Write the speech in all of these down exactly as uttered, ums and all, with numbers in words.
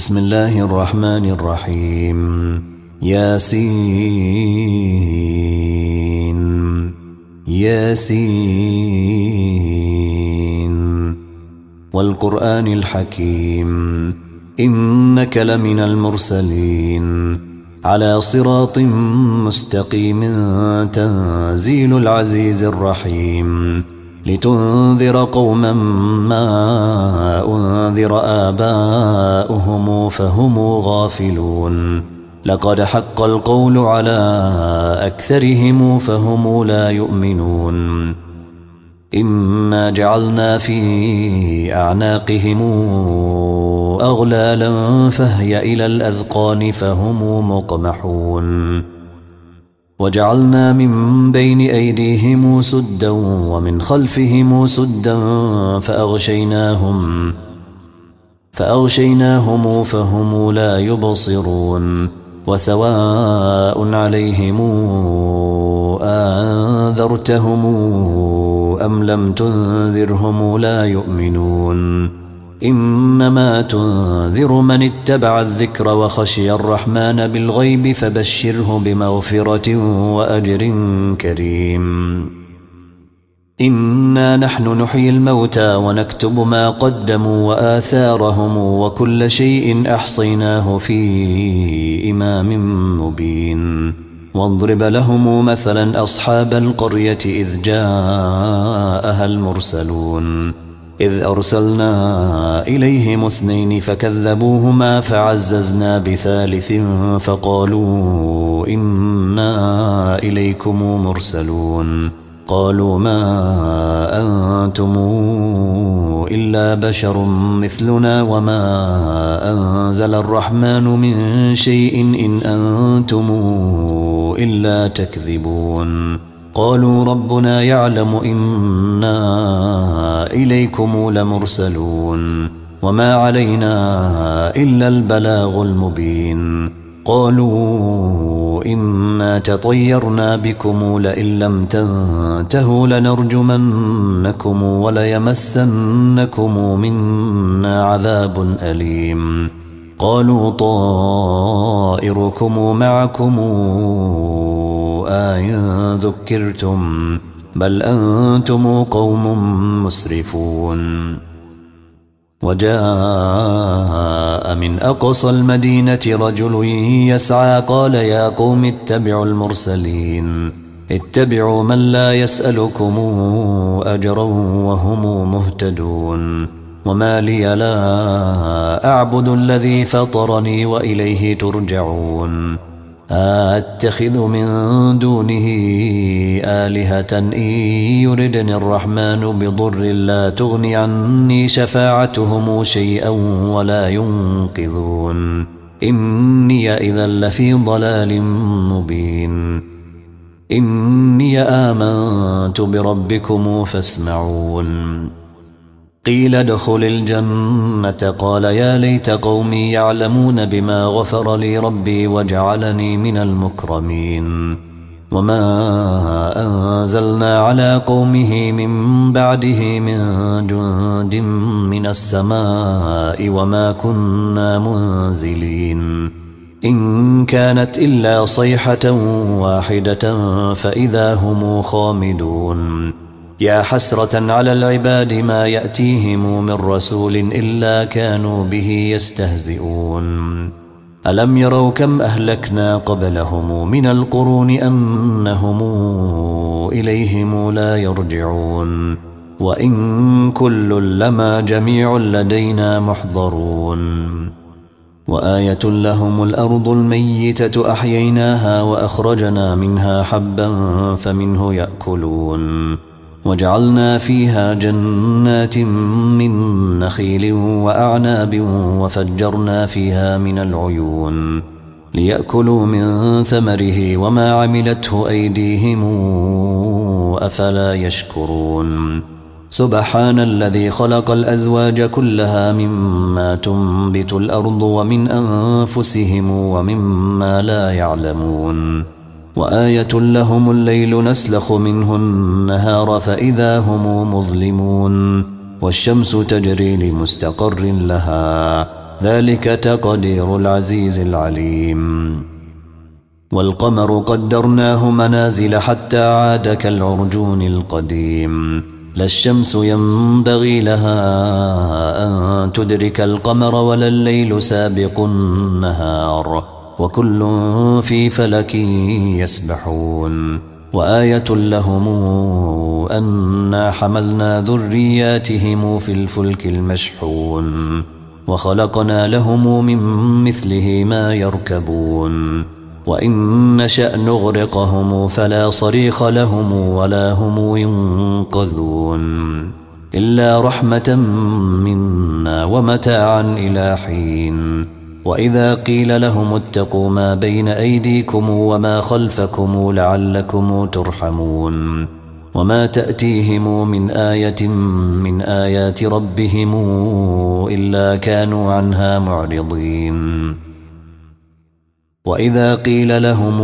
بسم الله الرحمن الرحيم. ياسين ياسين والقرآن الحكيم إنك لمن المرسلين على صراط مستقيم تنزيل العزيز الرحيم لتنذر قوما ما أنذر آباؤهم فهم غافلون لقد حق القول على أكثرهم فهم لا يؤمنون إنا جعلنا في أعناقهم أغلالا فهي إلى الأذقان فهم مقمحون وجعلنا من بين أيديهم سدا ومن خلفهم سدا فأغشيناهم فأغشيناهم فهم لا يبصرون وسواء عليهم أنذرتهم أم لم تنذرهم لا يؤمنون إنما تنذر من اتبع الذكر وخشي الرحمن بالغيب فبشره بمغفرة وأجر كريم. إنا نحن نحيي الموتى ونكتب ما قدموا وآثارهم وكل شيء أحصيناه في إمام مبين. واضرب لهم مثلا أصحاب القرية إذ جاءها المرسلون إذ أرسلنا إليهم اثنين فكذبوهما فعززنا بثالث فقالوا إنا إليكم مرسلون قالوا ما أنتم إلا بشر مثلنا وما أنزل الرحمن من شيء إن أنتم إلا تكذبون قالوا ربنا يعلم إنا إليكم لمرسلون وما علينا إلا البلاغ المبين قالوا إنا تطيرنا بكم لئن لم تنتهوا لنرجمنكم وليمسنكم منا عذاب أليم قالوا طائركم معكم أئن ذكرتم بل أنتم قوم مسرفون. وجاء من أقصى المدينة رجل يسعى قال يا قوم اتبعوا المرسلين اتبعوا من لا يسألكم أجرا وهم مهتدون وما لي لا أعبد الذي فطرني وإليه ترجعون أتخذ من دونه آلهة إن يردني الرحمن بضر لا تغني عني شفاعتهم شيئا ولا ينقذون إني إذا لفي ضلال مبين. إني آمنت بربكم فاسمعون. قيل ادخل الجنة قال يا ليت قومي يعلمون بما غفر لي ربي وجعلني من المكرمين. وما أنزلنا على قومه من بعده من جند من السماء وما كنا منزلين إن كانت إلا صيحة واحدة فإذا هم خامدون. يا حسرة على العباد ما يأتيهم من رسول إلا كانوا به يستهزئون. ألم يروا كم أهلكنا قبلهم من القرون أنهم إليهم لا يرجعون وإن كل لما جميع لدينا محضرون. وآية لهم الأرض الميتة أحييناها وأخرجنا منها حبا فمنه يأكلون وجعلنا فيها جنات من نخيل وأعناب وفجرنا فيها من العيون ليأكلوا من ثمره وما عملته أيديهم أفلا يشكرون. سبحان الذي خلق الأزواج كلها مما تنبت الأرض ومن أنفسهم ومما لا يعلمون. وآية لهم الليل نسلخ منه النهار فإذا هم مظلمون والشمس تجري لمستقر لها ذلك تقدير العزيز العليم. والقمر قدرناه منازل حتى عاد كالعرجون القديم. لا الشمس ينبغي لها أن تدرك القمر ولا الليل سابق النهار وكل في فلك يسبحون. وآية لهم أنا حملنا ذرياتهم في الفلك المشحون وخلقنا لهم من مثله ما يركبون. وإن نشأ نغرقهم فلا صريخ لهم ولا هم ينقذون إلا رحمة منا ومتاعا إلى حين. وإذا قيل لهم اتقوا ما بين أيديكم وما خلفكم لعلكم ترحمون وما تأتيهم من آية من آيات ربهم إلا كانوا عنها معرضين. وإذا قيل لهم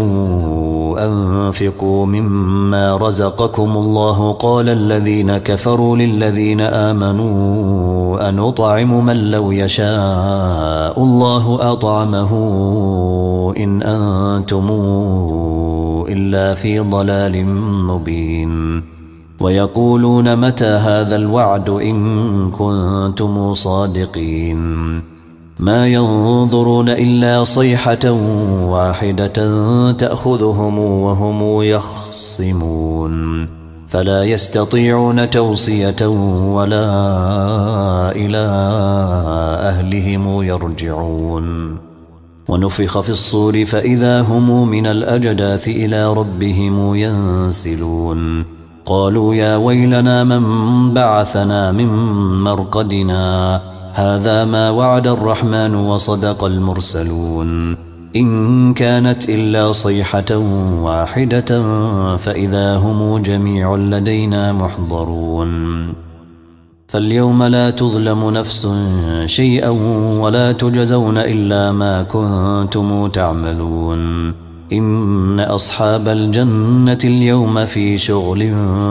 أنفقوا مما رزقكم الله قال الذين كفروا للذين آمنوا أنطعم من لو يشاء الله أطعمه إن أنتم إلا في ضلال مبين. ويقولون متى هذا الوعد إن كنتم صادقين. ما ينظرون إلا صيحة واحدة تأخذهم وهم يخصمون فلا يستطيعون توصية ولا إلى أهلهم يرجعون. ونفخ في الصور فإذا هم من الأجداث إلى ربهم ينسلون. قالوا يا ويلنا من بعثنا من مرقدنا هذا ما وعد الرحمن وصدق المرسلون. إن كانت إلا صيحة واحدة فإذا هم جميع لدينا محضرون. فاليوم لا تظلم نفس شيئا ولا تجزون إلا ما كنتم تعملون. إن أصحاب الجنة اليوم في شغل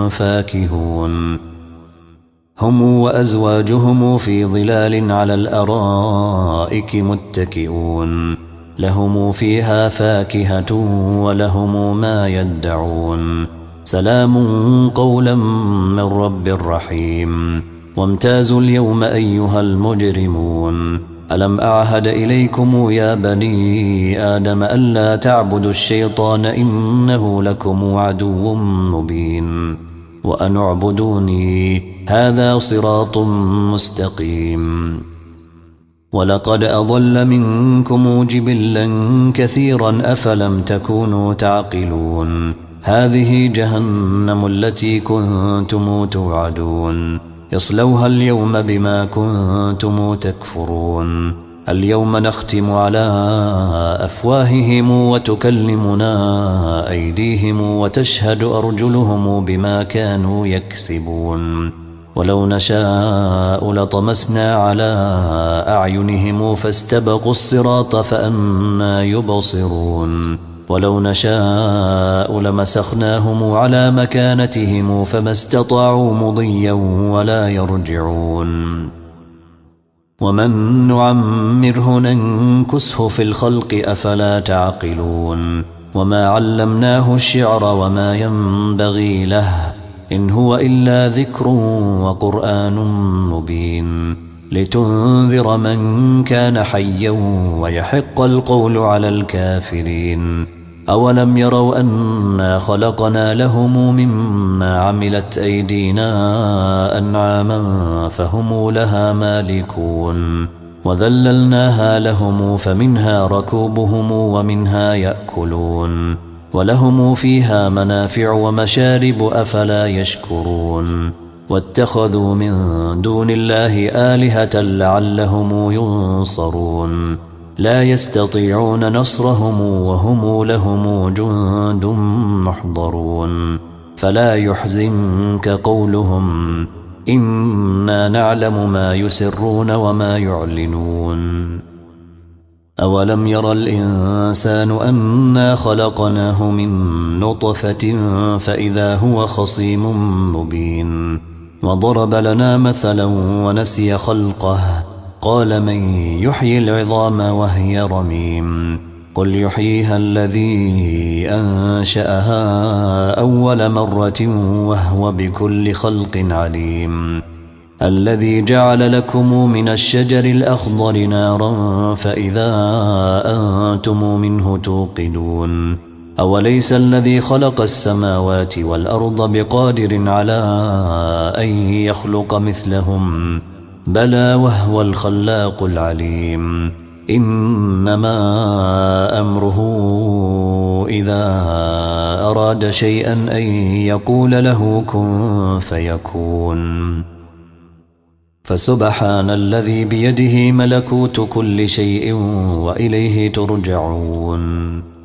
فاكهون هم وأزواجهم في ظلال على الأرائك متكئون لهم فيها فاكهة ولهم ما يدعون. سلام قولا من رب رحيم. وامتازوا اليوم أيها المجرمون ألم أعهد إليكم يا بني آدم ألا تعبدوا الشيطان إنه لكم عدو مبين وأن اعبدوني هذا صراط مستقيم. ولقد أضل منكم جبلا كثيرا أفلم تكونوا تعقلون. هذه جهنم التي كنتم توعدون يصلوها اليوم بما كنتم تكفرون. اليوم نختم على أفواههم وتكلمنا أيديهم وتشهد أرجلهم بما كانوا يكسبون. ولو نشاء لطمسنا على أعينهم فاستبقوا الصراط فأنى يبصرون. ولو نشاء لمسخناهم على مكانتهم فما استطاعوا مضيا ولا يرجعون. ومن نعمره ننكسه في الخلق أفلا تعقلون. وما علمناه الشعر وما ينبغي له إن هو إلا ذكر وقرآن مبين لتنذر من كان حيا ويحق القول على الكافرين. أولم يروا أنا خلقنا لهم مما عملت أيدينا أنعاما فهم لها مالكون وذللناها لهم فمنها ركوبهم ومنها يأكلون ولهم فيها منافع ومشارب أفلا يشكرون. واتخذوا من دون الله آلهة لعلهم ينصرون لا يستطيعون نصرهم وهم لهم جند محضرون. فلا يحزنك قولهم إنا نعلم ما يسرون وما يعلنون. أولم ير الإنسان أنا خلقناه من نطفة فإذا هو خصيم مبين وضرب لنا مثلا ونسي خلقه قال من يحيي العظام وهي رميم قل يحييها الذي أنشأها أول مرة وهو بكل خلق عليم الذي جعل لكم من الشجر الأخضر نارا فإذا أنتم منه توقدون أوليس الذي خلق السماوات والأرض بقادر على أن يخلق مثلهم بلى وهو الخلاق العليم إنما أمره إذا أراد شيئا أن يقول له كن فيكون فسبحان الذي بيده ملكوت كل شيء وإليه ترجعون